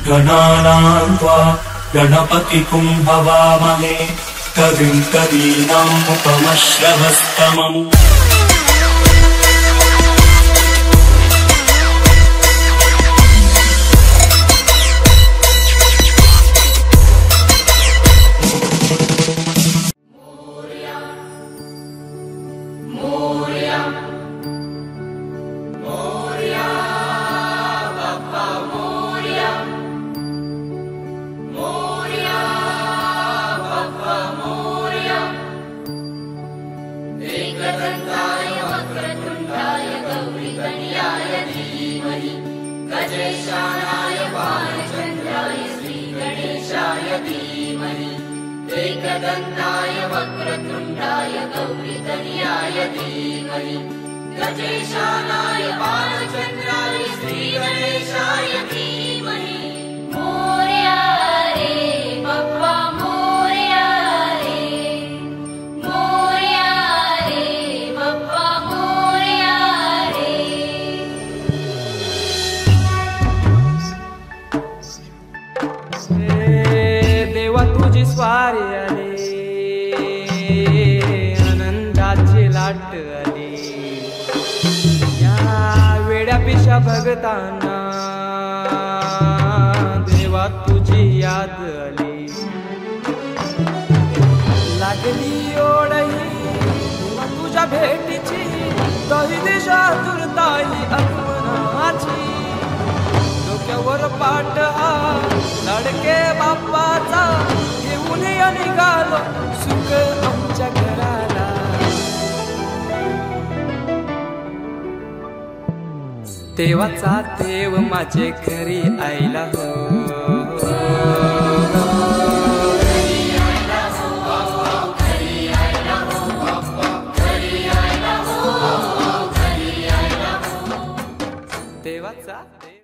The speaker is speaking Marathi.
गणानां त्वा गणपतिं हवामहे कविं कवीनामुपमश्रवस्तमम्। एकदन्ताय वक्रतुण्डाय गौरीतनयाय धीमहि गजेशानाय बालचन्द्राय श्रीगणेशाय धीमहि। एकदन्ताय वक्रतुण्डाय गौरीतनयाय धीमहि गजेशानाय बालचन्द्राय श्रीगणेशाय धीमहि। मोरया रे बप्पा मोरया रे, मोरया रे बप्पा मोरया रे। देवा तुझी स्वारी आली, आनंदाची लाट आली, या वेड्या पिशा भगतांना देवा तुझी याद आली। लागली ओढही देवा तुझ्या भेटीची, दही दिशा दुर्ताई आगमनाची। डोक्यावर पाट हा लाडके बाप्पाचा, घेऊन निघालो सुख आमच्या घराला। देवाचा देव माझे घरी आईला हो, देवाचा